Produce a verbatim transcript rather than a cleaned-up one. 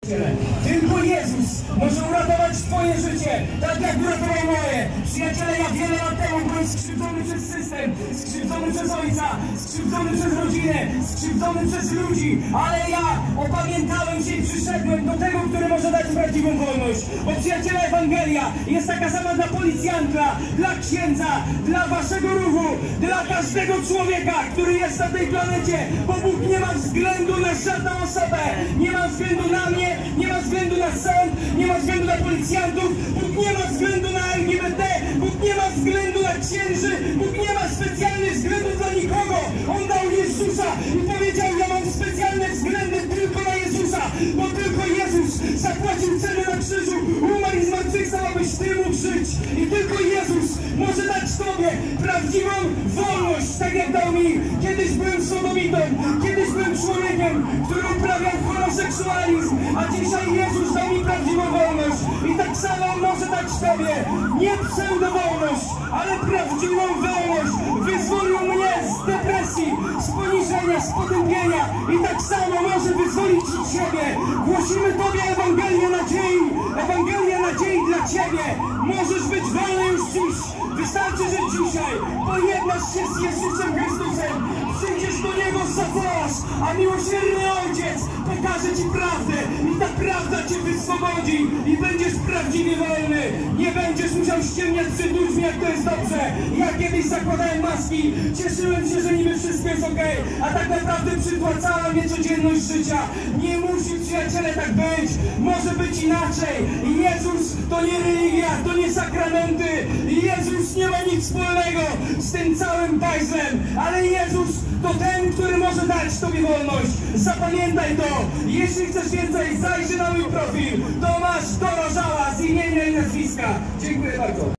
Tylko Jezus może uratować twoje życie, tak jak uratował moje. Przyjaciele, ja wiele lat temu byłem skrzywdzony przez system, skrzywdzony przez ojca, skrzywdzony przez rodzinę, skrzywdzony przez ludzi, ale ja opamiętałem się i przyszedłem do tego, który może dać prawdziwą wolność. Bo przyjaciele, Ewangelia jest taka sama dla policjanta, dla księdza, dla waszego ruchu, dla każdego człowieka, który jest na tej planecie, bo Bóg nie ma względu na żadną osobę, nie ma względu na mnie, nie ma względu na sąd, nie ma względu na policjantów, Bóg nie ma względu na L G B T, Bóg nie ma względu na księży, Bóg nie ma specjalnych względów dla nikogo. On dał Jezusa i powiedział: ja mam specjalne względy tylko na Jezusa, bo tylko Jezus zapłacił cenę na krzyżu, umarł i zmartwychwstał, abyś ty mógł żyć. I tylko Jezus może dać tobie prawdziwą wolność, tak jak dał mi. Kiedyś byłem sodomitą, kiedyś byłem człowiekiem, który uprawiał homoseksualizm, a dzisiaj Jezus dał mi prawdziwą wolność. I tak samo może dać tobie nie pseudowolność, ale prawdziwą wolność. Wyzwolił mnie z depresji, z poniżenia, z potępienia i tak samo może wyzwolić ciebie. Głosimy tobie Ewangelię nadziei, Ewangelię nadziei dla ciebie. Możesz być wolny już dziś. Wystarczy, że dzisiaj pojednasz się z Jezusem Chrystusem, przyjdziesz do Niego, zawołasz, a miłosierny Ojciec pokaże ci prawdę i ta prawda cię wyswobodzi i będziesz prawdziwie wolny. Nie będziesz musiał ściemniać przed ludźmi, jak to jest dobrze. Ja kiedyś zakładałem maski, cieszyłem się, że niby wszystko jest okej, a tak naprawdę przytłaczała mnie codzienność życia. Nie musi, przyjaciele, tak być. Może być inaczej. Jezus to nie religia, to nie sakramenty. Jezus nie ma nic wspólnego z tym całym bajzlem, ale Jezus to ten, który może dać tobie wolność. Zapamiętaj to. Jeśli chcesz więcej, zajrzyj na mój profil. Tomasz Dorożała z imienia i nazwiska. Dziękuję bardzo.